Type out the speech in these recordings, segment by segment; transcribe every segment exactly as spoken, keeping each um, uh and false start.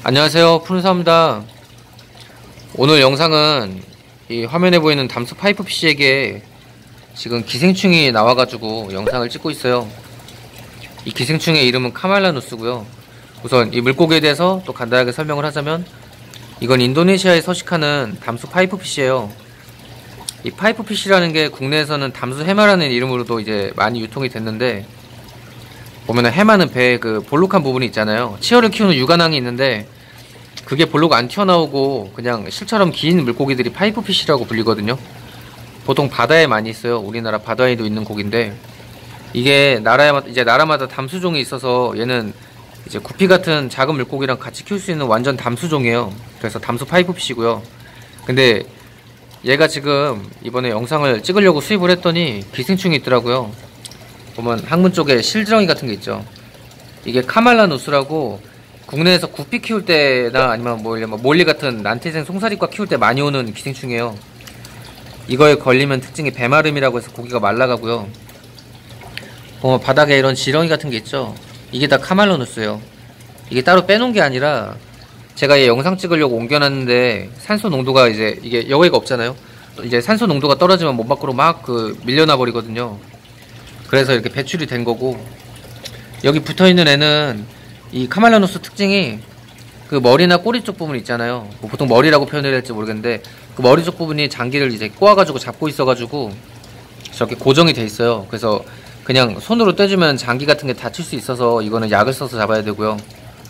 안녕하세요, 푸른사입니다. 오늘 영상은 이 화면에 보이는 담수 파이프 피쉬에게 지금 기생충이 나와가지고 영상을 찍고 있어요. 이 기생충의 이름은 카말라누스고요. 우선 이 물고기에 대해서 또 간단하게 설명을 하자면, 이건 인도네시아에 서식하는 담수 파이프 피쉬예요. 이 파이프 피쉬라는 게 국내에서는 담수 해마라는 이름으로도 이제 많이 유통이 됐는데, 보면은 해마는 배에 그 볼록한 부분이 있잖아요. 치어를 키우는 육안항이 있는데 그게 볼록 안 튀어나오고 그냥 실처럼 긴 물고기들이 파이프 피쉬라고 불리거든요. 보통 바다에 많이 있어요. 우리나라 바다에도 있는 고기인데, 이게 나라마다 이제 나라마다 담수종이 있어서 얘는 이제 구피 같은 작은 물고기랑 같이 키울 수 있는 완전 담수종이에요. 그래서 담수 파이프 피쉬고요. 근데 얘가 지금 이번에 영상을 찍으려고 수입을 했더니 기생충이 있더라고요. 보면 항문 쪽에 실지렁이 같은 게 있죠. 이게 카말라누스라고 국내에서 구피 키울 때나 아니면 뭐 몰리 같은 난태생 송사리과 키울 때 많이 오는 기생충이에요. 이거에 걸리면 특징이 배마름이라고 해서 고기가 말라가고요. 보면 바닥에 이런 지렁이 같은 게 있죠. 이게 다 카말라누스예요. 이게 따로 빼놓은 게 아니라 제가 얘 영상 찍으려고 옮겨놨는데 산소 농도가 이제 이게 여기가 없잖아요. 이제 산소 농도가 떨어지면 몸 밖으로 막 그 밀려나 버리거든요. 그래서 이렇게 배출이 된 거고, 여기 붙어있는 애는 이 카말라누스 특징이 그 머리나 꼬리 쪽 부분 있잖아요. 뭐 보통 머리라고 표현을 할지 모르겠는데 그 머리 쪽 부분이 장기를 이제 꼬아가지고 잡고 있어가지고 저렇게 고정이 돼 있어요. 그래서 그냥 손으로 떼주면 장기 같은 게 다칠 수 있어서 이거는 약을 써서 잡아야 되고요.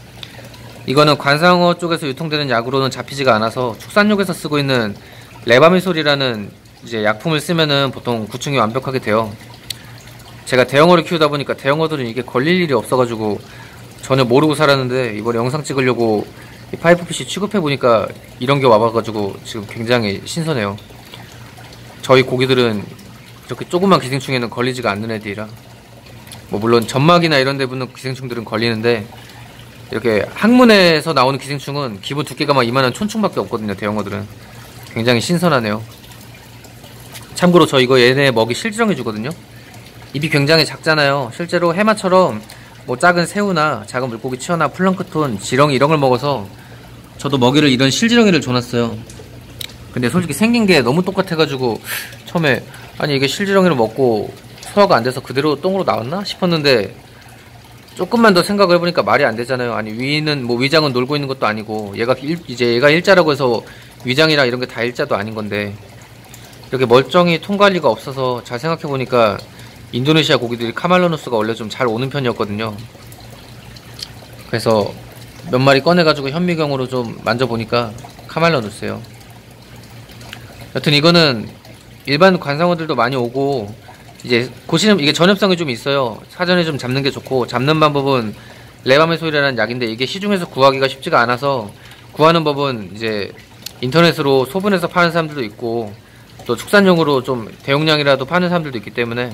이거는 관상어 쪽에서 유통되는 약으로는 잡히지가 않아서 축산용에서 쓰고 있는 레바미솔이라는 이제 약품을 쓰면은 보통 구충이 완벽하게 돼요. 제가 대형어를 키우다 보니까 대형어들은 이게 걸릴 일이 없어가지고 전혀 모르고 살았는데, 이번에 영상 찍으려고 이 파이프 피쉬 취급해보니까 이런 게 와봐가지고 지금 굉장히 신선해요. 저희 고기들은 이렇게 조그만 기생충에는 걸리지가 않는 애들이라, 뭐 물론 점막이나 이런 데 붙는 기생충들은 걸리는데, 이렇게 항문에서 나오는 기생충은 기본 두께가 막 이만한 촌충밖에 없거든요. 대형어들은 굉장히 신선하네요. 참고로 저 이거 얘네 먹이 실지렁이 주거든요. 입이 굉장히 작잖아요. 실제로 해마처럼 뭐 작은 새우나 작은 물고기 치어나 플랑크톤, 지렁이 이런 걸 먹어서 저도 먹이를 이런 실지렁이를 줘놨어요. 근데 솔직히 생긴 게 너무 똑같아가지고 처음에 아니 이게 실지렁이를 먹고 소화가 안 돼서 그대로 똥으로 나왔나 싶었는데, 조금만 더 생각을 해보니까 말이 안 되잖아요. 아니 위는 뭐 위장은 놀고 있는 것도 아니고 얘가 일, 이제 얘가 일자라고 해서 위장이랑 이런 게 다 일자도 아닌 건데, 이렇게 멀쩡히 통관리가 없어서 잘 생각해보니까 인도네시아 고기들이 카말라누스가 원래 좀 잘 오는 편이었거든요. 그래서 몇 마리 꺼내가지고 현미경으로 좀 만져보니까 카말라누스예요. 여튼 이거는 일반 관상어들도 많이 오고, 이제 고시는 이게 전염성이 좀 있어요. 사전에 좀 잡는 게 좋고, 잡는 방법은 레바메솔이라는 약인데 이게 시중에서 구하기가 쉽지가 않아서 구하는 법은 이제 인터넷으로 소분해서 파는 사람들도 있고, 또 축산용으로 좀 대용량이라도 파는 사람들도 있기 때문에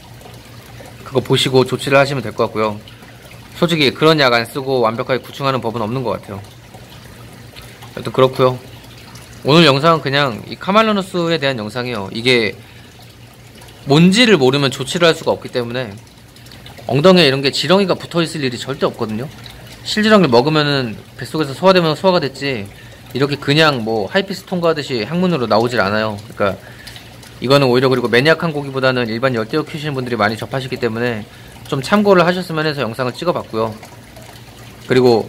그거 보시고 조치를 하시면 될 것 같고요. 솔직히 그런 약 안 쓰고 완벽하게 구충하는 법은 없는 것 같아요. 여튼 그렇고요. 오늘 영상은 그냥 이 카말라누스에 대한 영상이에요. 이게 뭔지를 모르면 조치를 할 수가 없기 때문에 엉덩이에 이런 게 지렁이가 붙어있을 일이 절대 없거든요. 실지렁이를 먹으면은 뱃속에서 소화되면 소화가 됐지, 이렇게 그냥 뭐 하이피스 통과하듯이 항문으로 나오질 않아요. 그러니까 이거는 오히려, 그리고 매니악한 고기보다는 일반 열대어 키우시는 분들이 많이 접하시기 때문에 좀 참고를 하셨으면 해서 영상을 찍어봤고요. 그리고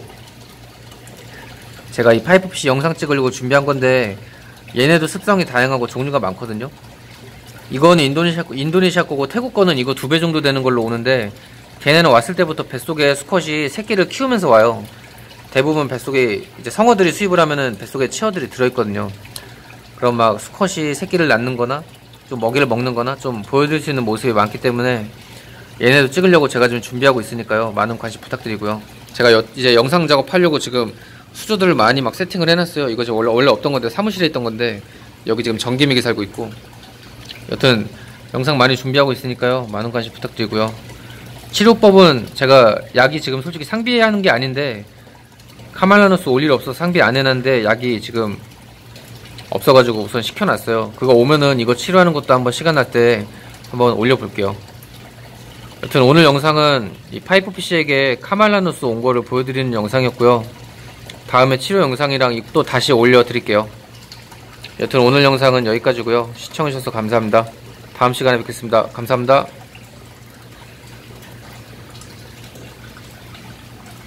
제가 이 파이프 피쉬 영상 찍으려고 준비한 건데, 얘네도 습성이 다양하고 종류가 많거든요. 이거는 인도네시아, 인도네시아 거고, 태국 거는 이거 두 배 정도 되는 걸로 오는데, 걔네는 왔을 때부터 뱃속에 수컷이 새끼를 키우면서 와요. 대부분 뱃속에 이제 성어들이 수입을 하면은 뱃속에 치어들이 들어있거든요. 그럼 막 수컷이 새끼를 낳는 거나 좀 먹이를 먹는 거나 좀 보여줄 수 있는 모습이 많기 때문에 얘네도 찍으려고 제가 지금 준비하고 있으니까요. 많은 관심 부탁드리고요. 제가 여, 이제 영상 작업하려고 지금 수조들을 많이 막 세팅을 해놨어요. 이거 원래, 원래 없던 건데, 사무실에 있던 건데 여기 지금 전기미기 살고 있고, 여튼 영상 많이 준비하고 있으니까요. 많은 관심 부탁드리고요. 치료법은 제가 약이 지금 솔직히 상비하는 게 아닌데, 카말라누스 올 일 없어서 상비 안 해놨는데 약이 지금 없어가지고 우선 시켜놨어요. 그거 오면은 이거 치료하는 것도 한번 시간 날 때 한번 올려볼게요. 여튼 오늘 영상은 이 파이프 피쉬에게 카말라누스 온 거를 보여드리는 영상이었고요. 다음에 치료 영상이랑 또 다시 올려드릴게요. 여튼 오늘 영상은 여기까지고요. 시청해주셔서 감사합니다. 다음 시간에 뵙겠습니다. 감사합니다.